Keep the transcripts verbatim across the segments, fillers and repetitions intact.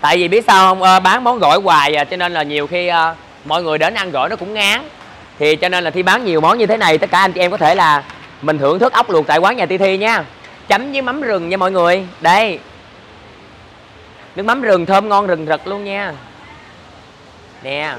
Tại vì biết sao không, à, bán món gỏi hoài à, cho nên là nhiều khi à, mọi người đến ăn gỏi nó cũng ngán. Thì cho nên là Thi bán nhiều món như thế này, tất cả anh chị em có thể là mình thưởng thức ốc luộc tại quán nhà Ti Thi nha. Chấm với mắm rừng nha mọi người. Đây, nước mắm rừng thơm ngon rừng rực luôn nha. Nè.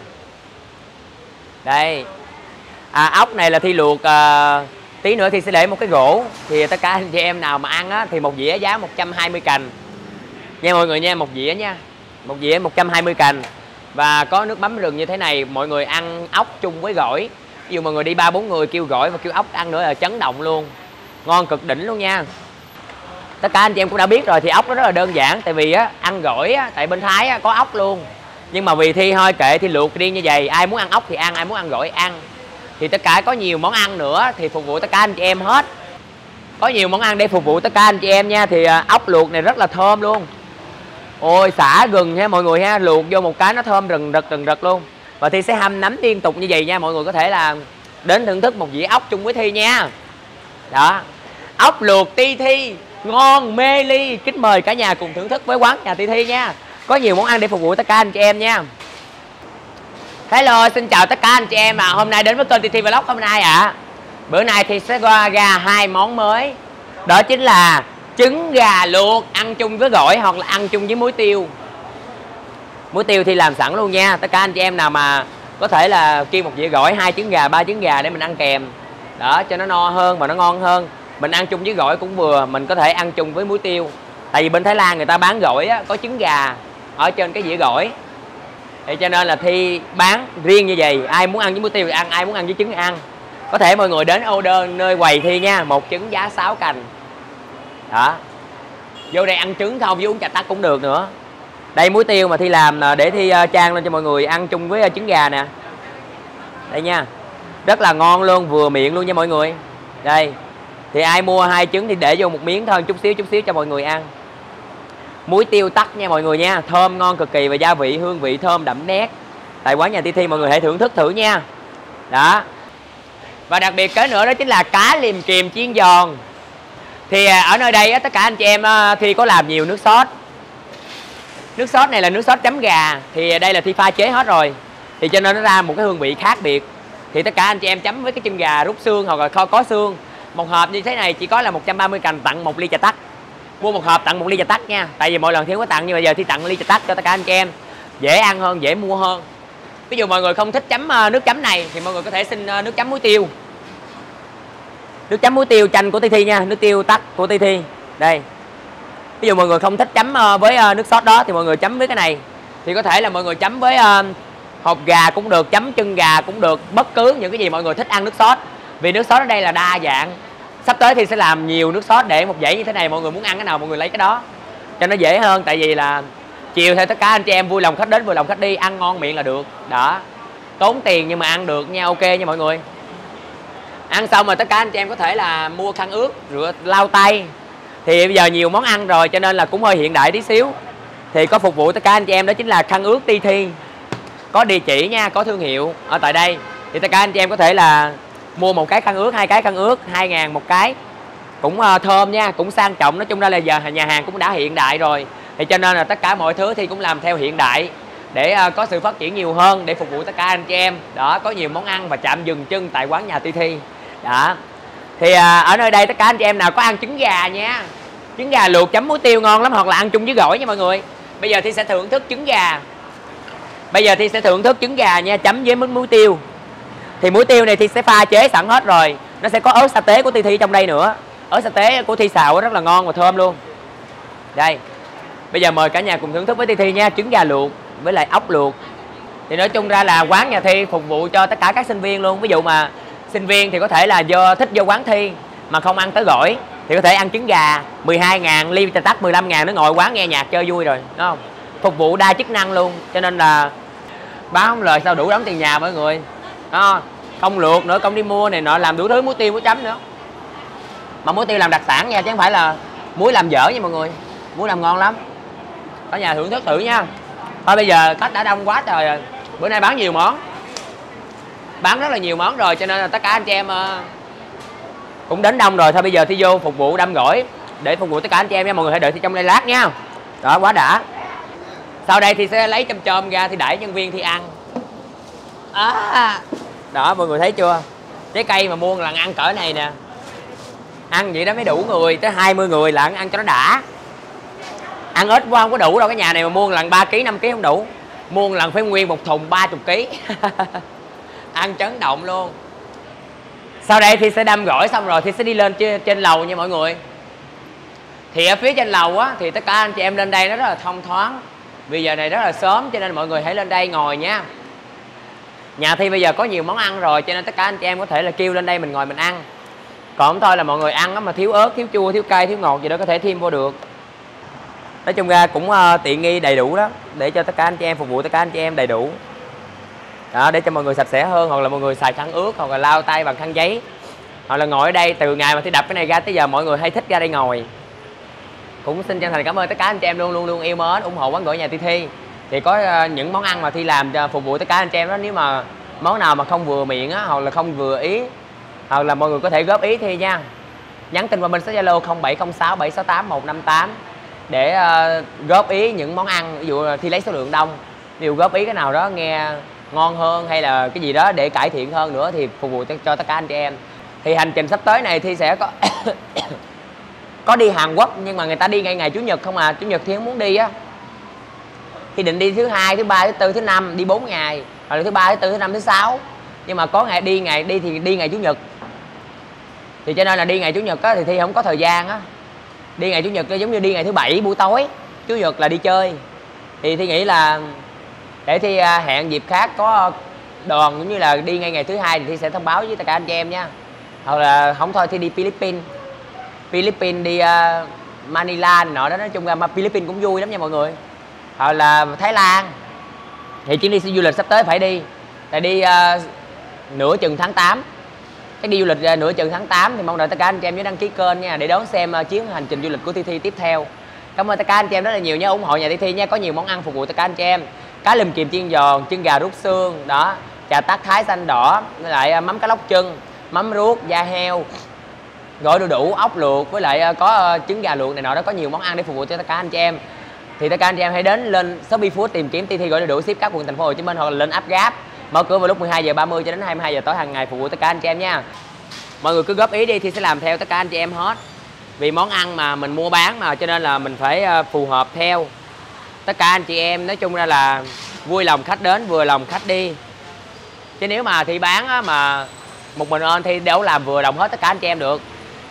Đây. À, ốc này là Thi luộc à, tí nữa Thi sẽ để một cái gỗ. Thì tất cả anh chị em nào mà ăn á, thì một dĩa giá một trăm hai mươi cành nha mọi người nha, một dĩa nha. Một dĩa một trăm hai mươi cành. Và có nước mắm rừng như thế này, mọi người ăn ốc chung với gỏi. Ví dụ mọi người đi ba bốn người kêu gỏi và kêu ốc ăn nữa là chấn động luôn. Ngon cực đỉnh luôn nha. Tất cả anh chị em cũng đã biết rồi, thì ốc nó rất là đơn giản. Tại vì á, ăn gỏi á, tại bên Thái á, có ốc luôn. Nhưng mà vì Thi thôi kệ, Thi luộc riêng như vậy. Ai muốn ăn ốc thì ăn, ai muốn ăn gỏi ăn. Thì tất cả có nhiều món ăn nữa thì phục vụ tất cả anh chị em hết. Có nhiều món ăn để phục vụ tất cả anh chị em nha. Thì à, ốc luộc này rất là thơm luôn. Ôi xả gừng nha mọi người ha, luộc vô một cái nó thơm rừng rực rừng rực luôn. Và Thi sẽ hâm nấm liên tục như vậy nha. Mọi người có thể là đến thưởng thức một dĩa ốc chung với Thi nha. Đó, ốc luộc Ti Thi ngon mê ly. Kính mời cả nhà cùng thưởng thức với quán nhà Ti Thi nha. Có nhiều món ăn để phục vụ tất cả anh chị em nha. Hello, xin chào tất cả anh chị em ạ. À. Hôm nay đến với kênh Ti Thi Vlog hôm nay ạ. À. Bữa nay thì sẽ qua ra hai món mới. Đó chính là trứng gà luộc ăn chung với gỏi hoặc là ăn chung với muối tiêu. Muối tiêu thì làm sẵn luôn nha. Tất cả anh chị em nào mà có thể là kêu một dĩa gỏi, hai trứng gà, ba trứng gà để mình ăn kèm. Đó, cho nó no hơn và nó ngon hơn. Mình ăn chung với gỏi cũng vừa, mình có thể ăn chung với muối tiêu. Tại vì bên Thái Lan người ta bán gỏi á, có trứng gà ở trên cái dĩa gỏi. Thì cho nên là Thi bán riêng như vậy. Ai muốn ăn với muối tiêu thì ăn, ai muốn ăn với trứng thì ăn. Có thể mọi người đến order nơi quầy Thi nha. Một trứng giá sáu cành. Đó, vô đây ăn trứng không với uống trà tắc cũng được nữa. Đây muối tiêu mà Thi làm để Thi trang lên cho mọi người ăn chung với trứng gà nè. Đây nha, rất là ngon luôn, vừa miệng luôn nha mọi người. Đây, thì ai mua hai trứng thì để vô một miếng thôi, chút xíu chút xíu cho mọi người ăn. Muối tiêu tắc nha mọi người nha, thơm ngon cực kỳ và gia vị hương vị thơm đậm nét. Tại quán nhà Ti Thi mọi người hãy thưởng thức thử nha. Đó. Và đặc biệt cái nữa đó chính là cá liềm kiềm chiên giòn. Thì ở nơi đây tất cả anh chị em Thi có làm nhiều nước sốt. Nước sốt này là nước sốt chấm gà. Thì đây là Thi pha chế hết rồi. Thì cho nên nó ra một cái hương vị khác biệt. Thì tất cả anh chị em chấm với cái chân gà rút xương hoặc là kho có xương. Một hộp như thế này chỉ có là một trăm ba mươi cành tặng một ly trà tắc. Mua một hộp tặng một ly trà tắc nha. Tại vì mỗi lần Thi có tặng nhưng mà giờ Thi tặng ly trà tắc cho tất cả anh chị em. Dễ ăn hơn, dễ mua hơn. Ví dụ mọi người không thích chấm nước chấm này thì mọi người có thể xin nước chấm muối tiêu. Nước chấm muối tiêu chanh của Ti Thi nha, nước tiêu tắc của Ti Thi. Đây. Ví dụ mọi người không thích chấm với nước sốt đó thì mọi người chấm với cái này. Thì có thể là mọi người chấm với uh, hột gà cũng được, chấm chân gà cũng được, bất cứ những cái gì mọi người thích ăn nước sốt. Vì nước sốt ở đây là đa dạng. Sắp tới thì sẽ làm nhiều nước sốt để một dãy như thế này, mọi người muốn ăn cái nào mọi người lấy cái đó. Cho nó dễ hơn, tại vì là chiều theo tất cả anh chị em vui lòng khách đến, vui lòng khách đi, ăn ngon miệng là được. Đó. Tốn tiền nhưng mà ăn được nha, ok nha mọi người. Ăn xong rồi tất cả anh chị em có thể là mua khăn ướt, rửa lau tay. Thì bây giờ nhiều món ăn rồi cho nên là cũng hơi hiện đại tí xíu. Thì có phục vụ tất cả anh chị em đó chính là khăn ướt Ti Thi. Có địa chỉ nha, có thương hiệu ở tại đây. Thì tất cả anh chị em có thể là mua một cái khăn ướt, hai cái khăn ướt, hai ngàn một cái. Cũng uh, thơm nha, cũng sang trọng. Nói chung ra là giờ nhà hàng cũng đã hiện đại rồi. Thì cho nên là tất cả mọi thứ thì cũng làm theo hiện đại. Để uh, có sự phát triển nhiều hơn, để phục vụ tất cả anh chị em. Đó, có nhiều món ăn và chạm dừng chân tại quán nhà Ti Thi. Đó. Thì uh, ở nơi đây tất cả anh chị em nào có ăn trứng gà nha. Trứng gà luộc chấm muối tiêu ngon lắm, hoặc là ăn chung với gỏi nha mọi người. Bây giờ Thi sẽ thưởng thức trứng gà. Bây giờ Thi sẽ thưởng thức trứng gà nha, chấm với muối tiêu. Thì muối tiêu này Thi sẽ pha chế sẵn hết rồi. Nó sẽ có ớt sa tế của Ti Thi trong đây nữa. Ớt sa tế của Thi xào rất là ngon và thơm luôn. Đây. Bây giờ mời cả nhà cùng thưởng thức với Ti Thi nha, trứng gà luộc với lại ốc luộc. Thì nói chung ra là quán nhà Thi phục vụ cho tất cả các sinh viên luôn. Ví dụ mà sinh viên thì có thể là do thích vô quán Thi mà không ăn tới gỏi thì có thể ăn trứng gà mười hai ngàn, ly trà tắc mười lăm ngàn, nó ngồi quán nghe nhạc chơi vui rồi, đúng không? Phục vụ đa chức năng luôn, cho nên là báo không lời sao đủ đóng tiền nhà mọi người. Đó, không luộc nữa, không đi mua này nọ, làm đủ thứ muối tiêu muối chấm nữa. Mà muối tiêu làm đặc sản nha, chứ không phải là muối làm dở nha mọi người. Muối làm ngon lắm. Cả nhà thưởng thức thử nha. Thôi bây giờ khách đã đông quá trời rồi. Bữa nay bán nhiều món. Bán rất là nhiều món rồi cho nên là tất cả anh chị em cũng đến đông rồi. Thôi bây giờ Thi vô phục vụ đâm gỏi để phục vụ tất cả anh chị em nha. Mọi người hãy đợi Thi trong đây lát nha. Đó, quá đã. Sau đây thì sẽ lấy chôm chôm ra thì đãi nhân viên thì ăn. À, đó mọi người thấy chưa, trái cây mà mua lần ăn cỡ này nè, ăn vậy đó mới đủ người, tới hai mươi người là ăn, ăn cho nó đã. Ăn ít quá không có đủ đâu, cái nhà này mà mua lần ba ký năm ký không đủ, mua lần phải nguyên một thùng ba mươi ký. Ăn chấn động luôn. Sau đây thì sẽ đâm gỏi xong rồi thì sẽ đi lên trên lầu nha mọi người. Thì ở phía trên lầu á thì tất cả anh chị em lên đây nó rất là thông thoáng, vì giờ này rất là sớm cho nên mọi người hãy lên đây ngồi nha. Nhà Thi bây giờ có nhiều món ăn rồi cho nên tất cả anh chị em có thể là kêu lên đây mình ngồi mình ăn. Còn không thôi là mọi người ăn mà thiếu ớt, thiếu chua, thiếu cay, thiếu ngọt gì đó có thể thêm vô được. Nói chung ra cũng uh, tiện nghi đầy đủ đó, để cho tất cả anh chị em phục vụ tất cả anh chị em đầy đủ. Đó, để cho mọi người sạch sẽ hơn, hoặc là mọi người xài khăn ướt, hoặc là lau tay bằng khăn giấy, hoặc là ngồi ở đây từ ngày mà Thi đập cái này ra tới giờ mọi người hay thích ra đây ngồi. Cũng xin chân thành cảm ơn tất cả anh chị em luôn luôn luôn yêu mến ủng hộ quán gỏi nhà Thi Thi. Thì có uh, những món ăn mà Thi làm cho phục vụ tất cả anh chị em đó, nếu mà món nào mà không vừa miệng á, hoặc là không vừa ý, hoặc là mọi người có thể góp ý Thi nha. Nhắn tin qua bên số Zalo không bảy không sáu bảy sáu tám một năm tám để uh, góp ý những món ăn, ví dụ Thi lấy số lượng đông, ví dụ góp ý cái nào đó nghe ngon hơn hay là cái gì đó để cải thiện hơn nữa thì phục vụ cho, cho tất cả anh chị em. Thì hành trình sắp tới này Thi sẽ có có đi Hàn Quốc, nhưng mà người ta đi ngày ngày chủ nhật không à, chủ nhật Thi không muốn đi á. Thi định đi thứ hai, thứ ba, thứ tư, thứ năm, đi bốn ngày, hoặc là thứ ba, thứ tư, thứ năm, thứ sáu. Nhưng mà có ngày đi ngày đi thì đi ngày chủ nhật. Thì cho nên là đi ngày chủ nhật á thì Thi không có thời gian á. Đi ngày chủ nhật giống như đi ngày thứ bảy buổi tối, chủ nhật là đi chơi. Thì Thi nghĩ là để Thi hẹn dịp khác có đoàn cũng như là đi ngay ngày thứ hai thì Thi sẽ thông báo với tất cả anh chị em nha. Hoặc là không thôi Thi đi Philippines. Philippines đi uh, Manila nọ đó, nói chung ra mà Philippines cũng vui lắm nha mọi người. Hoặc là Thái Lan. Thì chuyến đi du lịch sắp tới phải đi. Tại đi uh, nửa chừng tháng tám. Cái đi du lịch uh, nửa chừng tháng tám thì mong đợi tất cả anh chị em nhớ đăng ký kênh nha, để đón xem uh, chuyến hành trình du lịch của Thi Thi tiếp theo. Cảm ơn tất cả anh chị em rất là nhiều nha, ủng hộ nhà Thi Thi nha, có nhiều món ăn phục vụ tất cả anh chị em. Cá lùm chìm chiên giòn, chân gà rút xương, đó, chả tắc thái xanh đỏ, với lại uh, mắm cá lóc chân, mắm ruốc, da heo, gỏi đu đủ, ốc luộc, với lại có uh, trứng gà luộc này nọ đó, có nhiều món ăn để phục vụ cho tất cả anh chị em. Thì tất cả anh chị em hãy đến lên Shopee Food tìm kiếm Thi Thi gỏi đu đủ ship các quận thành phố Hồ Chí Minh, hoặc là lên app Grab, mở cửa vào lúc mười hai giờ ba mươi cho đến hai mươi hai giờ tối hàng ngày phục vụ tất cả anh chị em nha. Mọi người cứ góp ý đi, Thi sẽ làm theo tất cả anh chị em hết. Vì món ăn mà mình mua bán mà cho nên là mình phải uh, phù hợp theo tất cả anh chị em. Nói chung ra là vui lòng khách đến, vừa lòng khách đi. Chứ nếu mà Thi bán á, mà một mình ơn Thi đâu làm vừa lòng hết tất cả anh chị em được.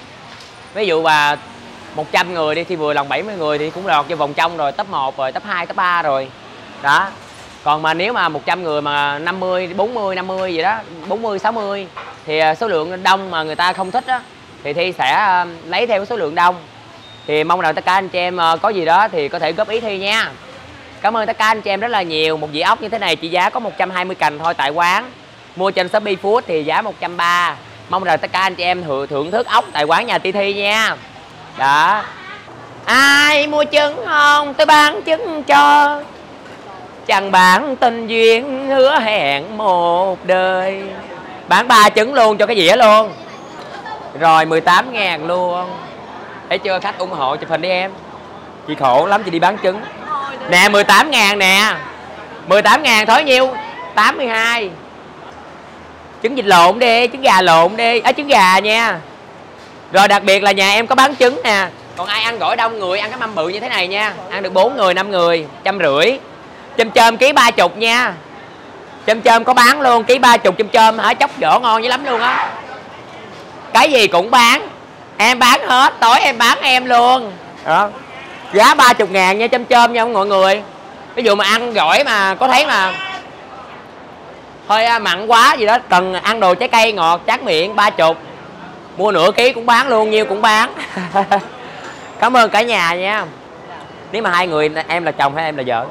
Ví dụ mà một trăm người đi thì vừa lòng bảy mươi người thì cũng lọt vô vòng trong rồi, top một rồi, top hai, top ba rồi. Đó. Còn mà nếu mà một trăm người mà năm mươi, bốn mươi, năm mươi gì đó, bốn mươi, sáu mươi thì số lượng đông mà người ta không thích á thì Thi sẽ lấy theo số lượng đông. Thì mong rằng tất cả anh chị em có gì đó thì có thể góp ý Thi nha. Cảm ơn tất cả anh chị em rất là nhiều. Một dĩa ốc như thế này chỉ giá có một trăm hai mươi cành thôi tại quán. Mua trên Shopee Food thì giá một trăm ba mươi. Mong rằng tất cả anh chị em thưởng thức ốc tại quán nhà Thi Thi nha. Đó. Ai mua trứng không? Tôi bán trứng cho. Chẳng bán tình duyên hứa hẹn một đời. Bán ba trứng luôn cho cái dĩa luôn. Rồi mười tám ngàn luôn. Thấy chưa, khách ủng hộ chụp hình đi em. Chị khổ lắm chị đi bán trứng. Nè mười tám ngàn nè. mười tám ngàn thôi nhiêu? tám mươi hai. Trứng vịt lộn đi, trứng gà lộn đi. Á à, trứng gà nha. Rồi đặc biệt là nhà em có bán trứng nè. Còn ai ăn gỏi đông người, ăn cái mâm bự như thế này nha. Ăn được bốn người, năm người, trăm rưỡi. Chôm chôm ký ba chục nha. Chôm chôm có bán luôn, ký ba chục chôm chôm hả, chóc vỏ ngon dữ lắm luôn á. Cái gì cũng bán. Em bán hết, tối em bán em luôn. Đó. Giá ba mươi ngàn nha, chôm chôm nha mọi người. Ví dụ mà ăn gỏi mà có thấy mà hơi mặn quá gì đó, cần ăn đồ trái cây ngọt chát miệng ba mươi. Mua nửa ký cũng bán luôn, nhiêu cũng bán. Cảm ơn cả nhà nha. Nếu mà hai người, em là chồng hay em là vợ?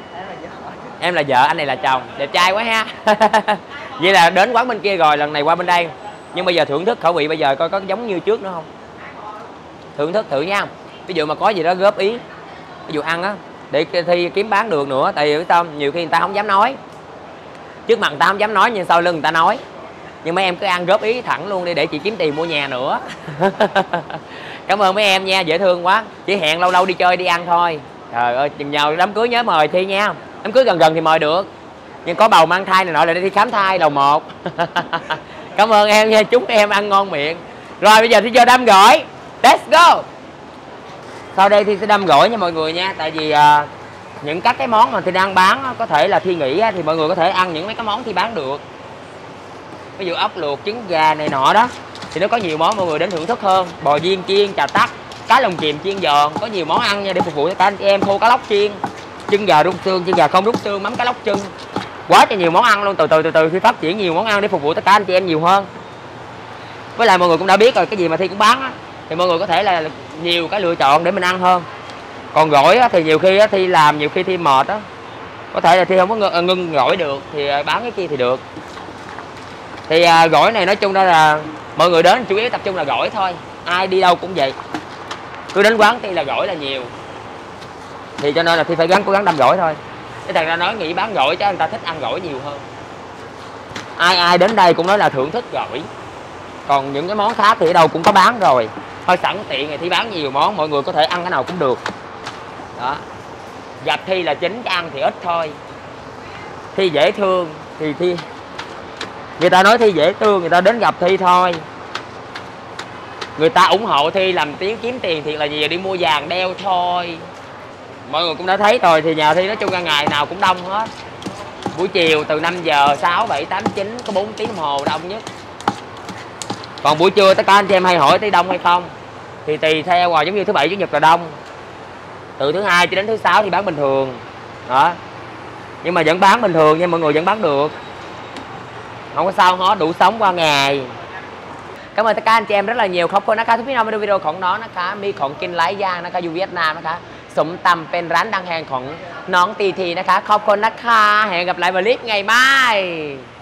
Em là vợ, anh này là chồng. Đẹp trai quá ha. Vậy là đến quán bên kia rồi, lần này qua bên đây. Nhưng bây giờ thưởng thức khẩu vị bây giờ coi có giống như trước nữa không. Thưởng thức thử nha. Ví dụ mà có gì đó góp ý, ví dụ ăn á, để Thi kiếm bán được nữa. Tại vì sao nhiều khi người ta không dám nói. Trước mặt người ta không dám nói nhưng sau lưng người ta nói. Nhưng mấy em cứ ăn góp ý thẳng luôn đi, để chị kiếm tiền mua nhà nữa. Cảm ơn mấy em nha, dễ thương quá. Chỉ hẹn lâu lâu đi chơi đi ăn thôi. Trời ơi, chừng nhau đám cưới nhớ mời Thi nha. Đám cưới gần gần thì mời được, nhưng có bầu mang thai này nọ là đi khám thai đầu một. Cảm ơn em nha, chúc em ăn ngon miệng. Rồi bây giờ Thi cho đâm gỏi. Let's go. Sau đây Thi sẽ đâm gỏi nha mọi người nha. Tại vì à, những các cái món mà Thi đang bán á, có thể là Thi nghĩ á, thì mọi người có thể ăn những mấy cái món Thi bán được. Ví dụ ốc luộc, trứng gà này nọ đó, thì nó có nhiều món mọi người đến thưởng thức hơn. Bò viên chiên, chà tắc, cá lồng chìm chiên giòn, có nhiều món ăn nha để phục vụ cho các anh chị em. Khô cá lóc chiên, chân gà rút xương, chân gà không rút xương, mắm cá lóc chân, quá trời nhiều món ăn luôn. Từ từ từ từ khi phát triển nhiều món ăn để phục vụ tất cả anh chị em nhiều hơn. Với lại mọi người cũng đã biết rồi, cái gì mà Thi cũng bán á, thì mọi người có thể là nhiều cái lựa chọn để mình ăn hơn. Còn gỏi á, thì nhiều khi á, Thi làm nhiều khi Thi mệt á, có thể là Thi không có ngưng, ngưng gỏi được thì bán cái kia thì được. Thì à, gỏi này nói chung đó là mọi người đến chủ yếu tập trung là gỏi thôi, ai đi đâu cũng vậy, cứ đến quán Thi là gỏi là nhiều, thì cho nên là Thi phải gắng cố gắng đâm gỏi thôi. Cái thằng ra nói nghĩ bán gỏi chứ người ta thích ăn gỏi nhiều hơn, ai ai đến đây cũng nói là thưởng thức gỏi. Còn những cái món khác thì ở đâu cũng có bán rồi, thôi sẵn tiện thì Thi bán nhiều món, mọi người có thể ăn cái nào cũng được đó. Gặp Thi là chính, cái ăn thì ít thôi. Thi dễ thương thì Thi, người ta nói Thi dễ thương, người ta đến gặp Thi thôi. Người ta ủng hộ Thi làm tiếng kiếm tiền thiệt là gì, đi mua vàng đeo thôi. Mọi người cũng đã thấy rồi, thì nhà Thi nói chung là ngày nào cũng đông hết. Buổi chiều từ năm giờ, sáu, bảy, tám, chín có bốn tiếng đồng hồ đông nhất. Còn buổi trưa tất cả anh chị em hay hỏi tới đông hay không, thì tùy theo, rồi giống như thứ bảy chủ nhật là đông, từ thứ hai cho đến thứ sáu thì bán bình thường đó. Nhưng mà vẫn bán bình thường nha, mọi người vẫn bán được, không có sao hết, đủ sống qua ngày. Cảm ơn tất cả anh chị em rất là nhiều.ขอบคุณนะคะทุกพี่น้องมาดูวิดีโอของน้องนะคะมีของกินหลายอย่างนะคะอยู่เวียดนามนะคะสมตำเป็นร้านดังแห่งของน้องตีทีนะคะขอบคุณนะคะhẹn gặp lại vào clip ngày mai.